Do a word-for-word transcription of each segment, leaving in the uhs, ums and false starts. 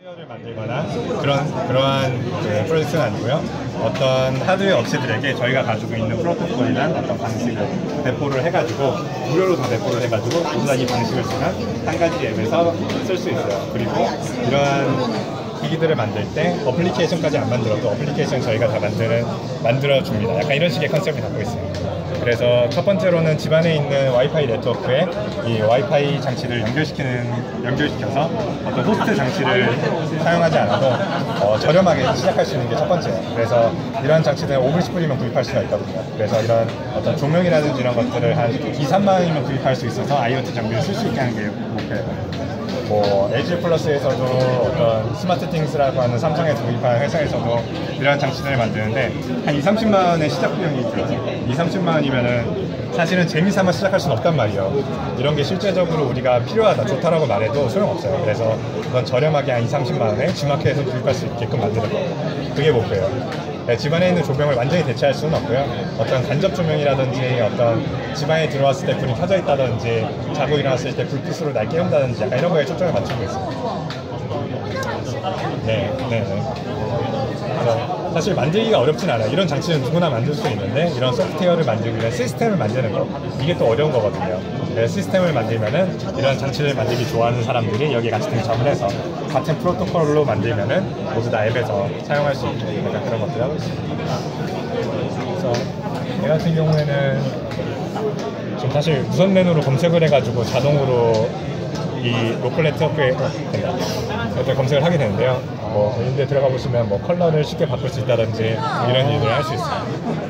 를 만들거나 그런 그러한 그 프로젝트는 아니고요. 어떤 하드웨어 업체들에게 저희가 가지고 있는 프로토콜이나 어떤 방식을 배포를 해가지고 무료로 다 배포를 해가지고 모두 다 이 방식을 쓰면 한 가지 앱에서 쓸 수 있어요. 그리고 이러한 기기들을 만들 때 어플리케이션까지 안 만들어도 어플리케이션 저희가 다 만드는 만들어 줍니다. 약간 이런 식의 컨셉을 갖고 있어요. 그래서 첫 번째로는 집안에 있는 와이파이 네트워크에 이 와이파이 장치를 연결시키는 연결시켜서 어떤 호스트 장치를 사용하지 않아도 어, 저렴하게 시작할 수 있는 게 첫 번째예요. 그래서 이런 장치들은 오분십 불이면 구입할 수가 있거든요. 그래서 이런 어떤 조명이라든지 이런 것들을 한 이, 삼만 원이면 구입할 수 있어서 아이오티 장비를 쓸 수 있게 하는 게 목표예요. 뭐 엘지 플러스에서도 어떤 스마트 띵스라고 하는 삼성에서 구입한 회사에서도 이러한 장치들을 만드는데 한 이, 삼십만 원의 시작 비용이 있어요. 이, 삼십만 원이면은 사실은 재미삼아 시작할 수는 없단 말이에요. 이런 게 실제적으로 우리가 필요하다, 좋다라고 말해도 소용없어요. 그래서 그건 저렴하게 한 이, 삼십만 원에 G마켓에서 구입할 수 있게끔 만드는 거예요. 그게 목표예요. 네, 집안에 있는 조명을 완전히 대체할 수는 없고요. 어떤 간접 조명이라든지 어떤 집안에 들어왔을 때 불이 켜져 있다든지 자고 일어났을 때 불빛으로 날 깨운다든지 약간 이런 거에 초점을 맞추고 있어요. 네, 네, 네. 그래서 사실 만들기가 어렵진 않아요. 이런 장치는 누구나 만들 수 있는데 이런 소프트웨어를 만들기 위해 시스템을 만드는 거 이게 또 어려운 거거든요. 그래서 시스템을 만들면은 이런 장치를 만들기 좋아하는 사람들이 여기에 같이 등장을 해서 같은 프로토콜로 만들면은 모두 다 앱에서 사용할 수 있는 약간 그런 것들을 하고 있습니다. 그래서 얘 같은 경우에는 지금 사실 무선 메뉴로 검색을 해가지고 자동으로 이 로컬 네트워크에 일단 검색을 하게 되는데요. 뭐 이런데 들어가 보시면 뭐 컬러를 쉽게 바꿀 수 있다든지 이런 일들을 할 수 있어요.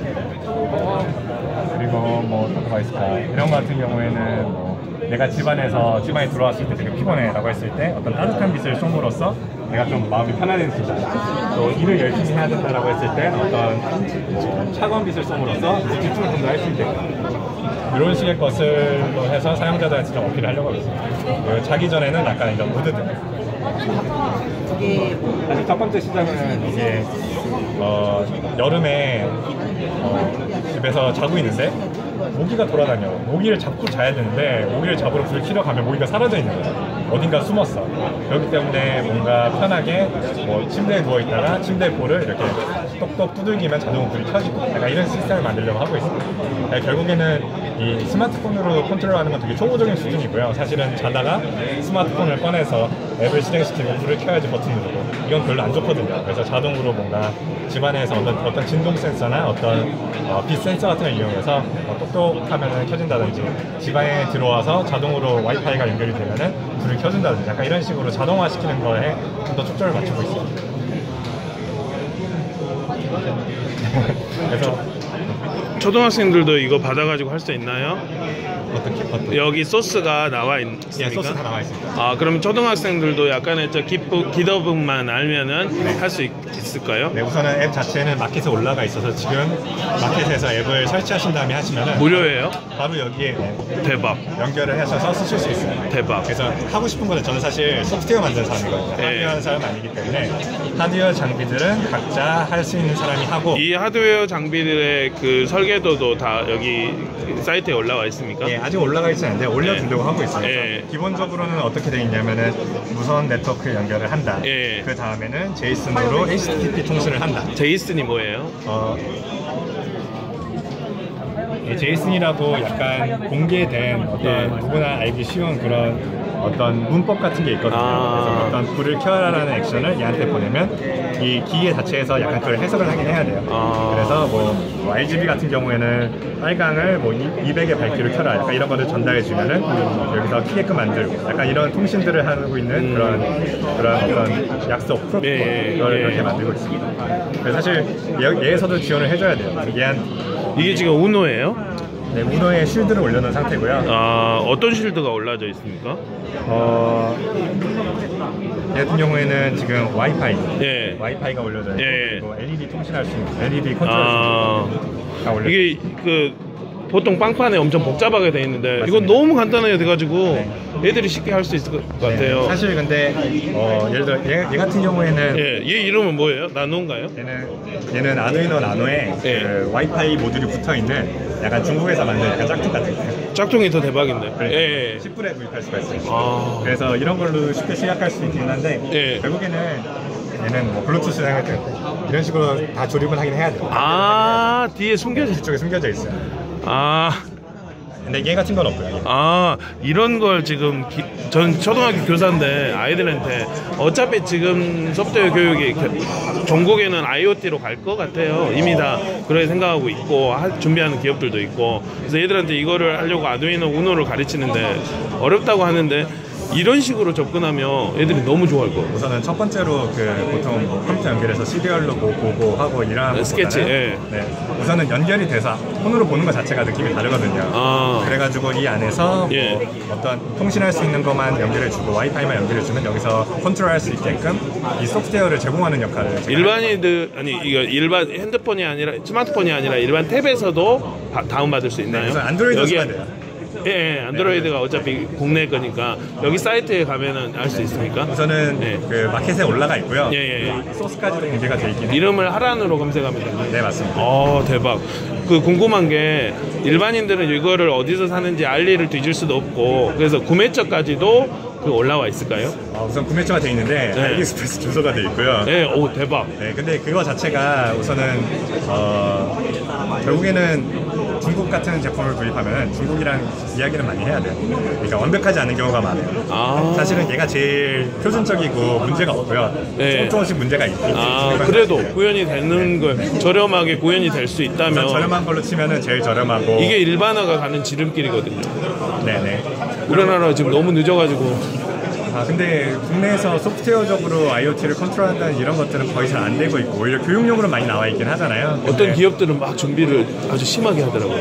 그리고 뭐 뭐가 있을까? 이런 거 같은 경우에는 뭐 내가 집안에서 집안에 들어왔을 때 되게 피곤해라고 했을 때 어떤 따뜻한 빛을 쏨으로써 내가 좀 마음이 편안해진다. 또 일을 열심히 해야 된다라고 했을 때 어떤 뭐 차가운 빛을 쏨으로써 집중을 좀 더 할 수 있게끔. 이런 식의 것을 해서 사용자들한테 좀 어필을 하려고 했어요. 자기 전에는 약간 이런 무드들. 사실 첫 번째 시작은 이게 어, 여름에 어, 집에서 자고 있는데 모기가 돌아다녀. 모기를 잡고 자야 되는데 모기를 잡으러 불을 켜러 가면 모기가 사라져 있는 거야. 어딘가 숨었어. 그렇기 때문에 뭔가 편하게 뭐 침대에 누워있다가 침대 볼을 이렇게 똑똑 두들기면 자동으로 불이 켜지고 약간 이런 시스템을 만들려고 하고 있어요. 결국에는 이 스마트폰으로 컨트롤하는 건 되게 초보적인 수준이고요. 사실은 자다가 스마트폰을 꺼내서 앱을 실행시키고 불을 켜야지 버튼 누르고 이건 별로 안 좋거든요. 그래서 자동으로 뭔가 집안에서 어떤, 어떤 진동 센서나 어떤 어, 빛 센서 같은 걸 이용해서 어, 똑똑하면 켜진다든지 집안에 들어와서 자동으로 와이파이가 연결이 되면 불을 켜준다든지 약간 이런 식으로 자동화 시키는 거에 좀 더 초점을 맞추고 있어요. 그래서 초등학생들도 이거 받아가지고 할 수 있나요? 어떻게? 어떻게? 여기 소스가 나와 있으니까? 예, 소스 다 나와 있습니다. 아, 그럼 초등학생들도 약간의 저 기부, 기더북만 알면은 네. 할 수 있을까요? 네, 우선은 앱 자체는 마켓에 올라가 있어서 지금 마켓에서 앱을 설치하신 다음에 하시면은 무료예요? 바로 여기에 네, 대박. 연결을 하셔서 쓰실 수 있어요. 대박. 그래서 하고 싶은 거는 저는 사실 소프트웨어 만드는 사람이거든요. 네. 하드웨어 하는 사람은 아니기 때문에 하드웨어 장비들은 각자 할 수 있는 사람이 하고 이 하드웨어 장비들의 그 설계도도 다 여기 사이트에 올라와 있습니까? 예, 아직 올라가 있지 않은데 올려두려고 네. 하고 있어요. 네. 기본적으로는 어떻게 되어 있냐면은 무선 네트워크 연결을 한다. 네. 그 다음에는 제이슨으로 에이치티티피 통신을 한다. 제이슨이 뭐예요? 어, 예, 제이슨이라고 약간 공개된 어떤 네. 누구나 알기 쉬운 그런 어떤 문법 같은 게 있거든요. 아 그래서 어떤 불을 켜라라는 액션을 얘한테 보내면 이 기계 자체에서 약간 그걸 해석을 하긴 해야 돼요. 아 그래서 뭐, 뭐 알지비 같은 경우에는 빨강을 뭐 이백의 밝기로 켜라 약간 이런 거를 전달해 주면은 여기서 키게끔 만들고 약간 이런 통신들을 하고 있는 음. 그런 그런 어떤 약속 프로토콜 네, 이걸 네. 이렇게 만들고 있습니다. 그래서 사실 얘, 얘에서도 지원을 해줘야 돼요. 얘한 이게 지금 우노예요? 네, 우노에 쉴드를 올려놓은 상태고요. 아, 어떤 쉴드가 올라져 있습니까? 어, 얘 같은 경우에는 지금 와이파이, 예. 와이파이가 올려져 있고, 예. 엘이디 통신할 수 있는, 엘이디 컨트롤 아, 다 올려. 이게 그 보통 빵판에 엄청 복잡하게 돼 있는데 맞습니다. 이건 너무 간단하게 돼가지고 애들이 쉽게 할 수 있을 것 같아요. 네, 사실 근데 어, 예를 들어 얘, 얘 같은 경우에는 예, 얘 이름은 뭐예요? 나노인가요? 얘는 얘는 아두이노 나노에 예. 그 와이파이 모듈이 붙어 있는 약간 중국에서 만든 약간 짝퉁 같은 거예요. 짝퉁이 더 대박인데. 예, 예. 십 분에 구입할 수가 있어요. 아. 그래서 이런 걸로 쉽게 시작할 수 있긴 한데 예. 결국에는 얘는 뭐 블루투스 사용할 이런 식으로 다 조립을 하긴 해야 돼요. 아, 뒤에 숨겨져. 뒤쪽에 숨겨져 있어요. 아. 근데 얘 같은 건 없고요. 얘는. 아, 이런 걸 지금 기, 전 초등학교 교사인데 아이들한테 어차피 지금 소프트웨어 교육이 겨- 전국에는 아이오티로 갈 것 같아요. 이미 다 그렇게 생각하고 있고 하, 준비하는 기업들도 있고 그래서 얘들한테 이거를 하려고 아두이노 우노를 가르치는데 어렵다고 하는데 이런 식으로 접근하면 애들이 너무 좋아할 거예요. 우선은 첫 번째로 그 보통 뭐 컴퓨터 연결해서 시리얼로 뭐 보고 하고 이런 네, 스케치, 예. 네, 우선은 연결이 돼서 폰으로 보는 것 자체가 느낌이 다르거든요. 아. 그래가지고 이 안에서 예. 뭐 어떤 통신할 수 있는 것만 연결해주고 와이파이만 연결해주면 여기서 컨트롤할 수 있게끔 이 소프트웨어를 제공하는 역할을 제가 일반인들 아니 이거 일반 핸드폰이 아니라 스마트폰이 아니라 일반 탭에서도 바- 다운받을 수 있나요? 네, 우선 안드로이드로 여기에- 쓰면 돼요. 예, 예, 안드로이드가 어차피 국내 거니까 여기 사이트에 가면은 알 수 있습니까? 우선은 네. 그 마켓에 올라가 있고요. 예, 예, 예. 소스까지도 공개가 돼 있긴 해요. 이름을 하란으로 검색하면 되나요? 네, 맞습니다. 어, 대박. 그 궁금한 게 일반인들은 이거를 어디서 사는지 알리를 뒤질 수도 없고 그래서 구매처까지도 그 올라와 있을까요? 어, 우선 구매처가 돼 있는데 네. 알리익스프레스 주소가 돼 있고요. 네, 오 대박. 네, 근데 그거 자체가 우선은 어, 결국에는 중국 같은 제품을 구입하면 중국이랑 이야기를 많이 해야 돼요. 그러니까 완벽하지 않은 경우가 많아요. 아. 사실은 얘가 제일 표준적이고 문제가 없고요. 네. 조금 조금씩 문제가 있기 때문에 아, 그래도 구현이 되는 거 저렴하게 구현이 될 수 있다면 저렴한 걸로 치면은 제일 저렴하고 이게 일반화가 가는 지름길이거든요. 네네. 우리나라 지금 너무 늦어가지고 아 근데 국내에서 소프트웨어적으로 아이오티를 컨트롤한다는 이런 것들은 거의 잘 안 되고 있고 오히려 교육용으로 많이 나와 있긴 하잖아요. 어떤 근데 기업들은 막 준비를 아주 심하게 하더라고요.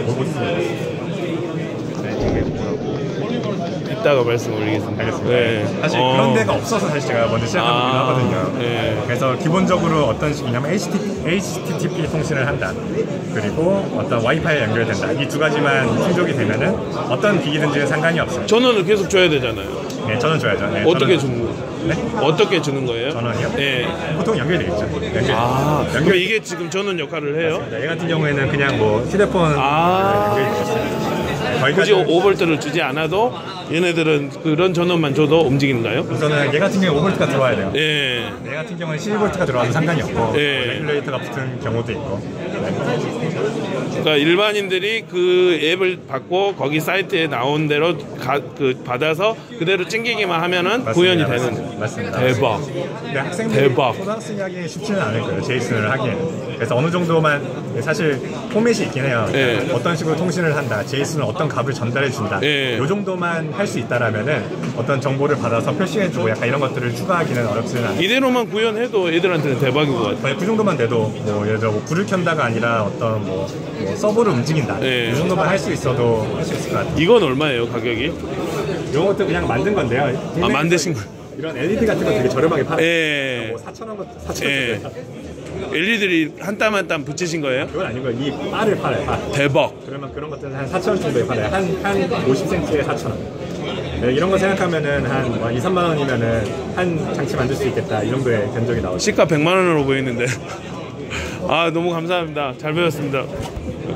이따가 말씀 올리겠습니다. 알겠습니다. 네. 사실 어. 그런 데가 없어서 사실 제가 먼저 시작한 거긴 아, 하거든요. 네. 그래서 기본적으로 어떤 식이냐면 에이치티티피 통신을 한다. 그리고 어떤 와이파이에 연결된다. 이 두 가지만 충족이 되면은 어떤 기기든지 상관이 없어요. 전원을 계속 줘야 되잖아요. 네, 저는 줘야죠. 네, 어떻게 저는- 주는 거예요? 네? 어떻게 주는 거예요? 전원이요? 네. 보통 연결돼 있죠. 연결. 아, 연결. 그럼 이게 지금 전원 역할을 해요? 얘 같은 경우에는 그냥 뭐 휴대폰 아. 연결돼 있어요. 굳이 거기까지 오 볼트를 주지 않아도 얘네들은 그런 전원만 줘도 움직이는가요? 우선은 얘 같은 경우에 오 볼트가 들어와야 돼요. 예. 얘 같은 경우는 십이 볼트가 들어와도 상관이 없고 예. 레귤레이터가 붙은 경우도 있고. 그러니까 일반인들이 그 앱을 받고 거기 사이트에 나온 대로 가, 그 받아서 그대로 찡기기만 하면은 맞습니다. 구현이 맞습니다. 되는. 맞습니다. 대박. 근데 학생들이 대박. 초등학생이 하기엔 쉽지는 않을 거예요. 제이슨을 하기에는. 그래서 어느 정도만 사실 포맷이 있긴 해요. 예. 어떤 식으로 통신을 한다. 제이슨은 어떤 값을 전달해 준다. 예. 이 정도만 할 수 있다라면은 어떤 정보를 받아서 표시해주고 약간 이런 것들을 추가하기는 어렵지는 않아요. 이대로만 구현해도 애들한테는 대박인 것 같아요. 만약 그 정도만 돼도 뭐 예를 들어 뭐 불을 켠다가 아니라 어떤 뭐, 뭐 서버를 움직인다. 예. 이 정도만 할 수 있어도 할 수 있을 것 같아요. 이건 얼마예요, 가격이? 이런 것도 그냥 만든 건데요. 아, 만드신 거. 이런 엘이디 같은 거 되게 저렴하게 팔아요. 예. 뭐 사천 원, 사천 원. 예. 엘이디를 한 땀 한 땀 붙이신 거예요? 그건 아니고 이 바를 팔아요. 바. 대박. 그러면 그런 것들은 한 사천 원 정도에 팔아요. 한, 한 오십 센티미터에 사천 원. 네, 이런 거 생각하면은 한 뭐 이, 삼만 원이면은 한 장치 만들 수 있겠다. 이 정도의 견적이 나오죠. 시가 백만 원으로 보이는데. 아, 너무 감사합니다. 잘 배웠습니다.